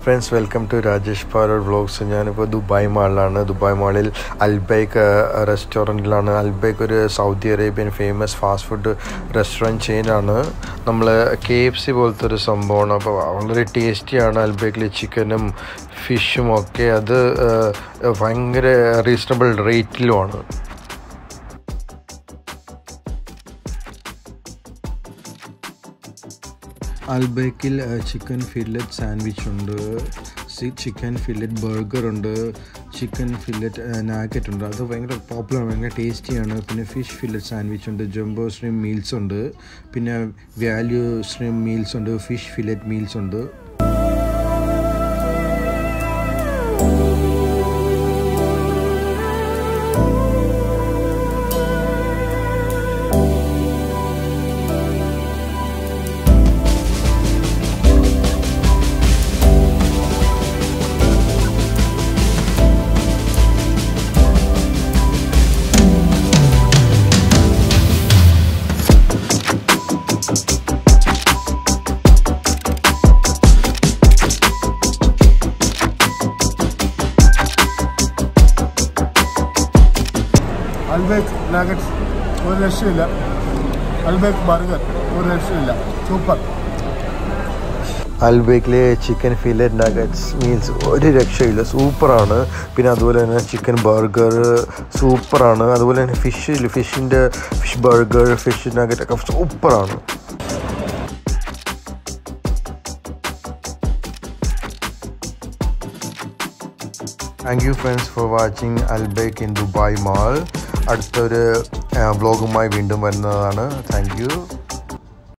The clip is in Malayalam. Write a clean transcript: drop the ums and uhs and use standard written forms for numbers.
friends, welcome to Rajesh Paror Vlogs. ഞാനിപ്പോൾ ദുബായ് മാളിലാണ്. ദുബായ് മാളിൽ അൽബൈക്ക് റെസ്റ്റോറൻറ്റിലാണ്. അൽബൈക്ക് ഒരു Saudi Arabian famous fast food restaurant ചെയിനാണ്. നമ്മൾ KFC പോലത്തെ ഒരു സംഭവമാണ്. അപ്പോൾ വളരെ ടേസ്റ്റിയാണ്. അൽബൈക്കിൽ ചിക്കനും ഫിഷും ഒക്കെ അത് ഭയങ്കര റീസണബിൾ റേറ്റിലുമാണ്. അൽബൈക്കിൽ ചിക്കൻ ഫില്ലറ്റ് സാൻഡ്വിച്ച് ഉണ്ട്, ചിക്കൻ ഫില്ലറ്റ് ബർഗർ ഉണ്ട്, ചിക്കൻ ഫില്ലറ്റ് നാഗറ്റ് ഉണ്ട്. അത് ഭയങ്കര പോപ്പുലറാണ്, ഭയങ്കര ടേസ്റ്റിയാണ്. പിന്നെ ഫിഷ് ഫില്ലറ്റ് സാൻഡ്വിച്ച് ഉണ്ട്, ജംബോ സ്ട്രീം മീൽസ് ഉണ്ട്, പിന്നെ വാല്യൂ സ്ട്രീം മീൽസ് ഉണ്ട്, ഫിഷ് ഫില്ലറ്റ് മീൽസ് ഉണ്ട്. അൽബൈക്ക് നഗറ്റ്സ് ഒരു രക്ഷയില്ല. അൽബൈക്ക് ബർഗർ ഒരു രക്ഷയില്ല, സൂപ്പർ. അൽബൈക്കിലെ ചിക്കൻ ഫില്ലറ്റ് നഗറ്റ്സ് മീൽസ് ഒരു രക്ഷയില്ല, സൂപ്പറാണ്. പിന്നെ അതുപോലെ തന്നെ ചിക്കൻ ബർഗർ സൂപ്പറാണ്. അതുപോലെ തന്നെ ഫിഷിൻ്റെ ഫിഷ് ബർഗർ, ഫിഷ് നഗറ്റ് ഒക്കെ സൂപ്പറാണ്. Thank you friends for watching Albaik in Dubai Mall. അടുത്തൊരു വ്ലോഗുമായി വീണ്ടും വരുന്നതാണ്. Thank U.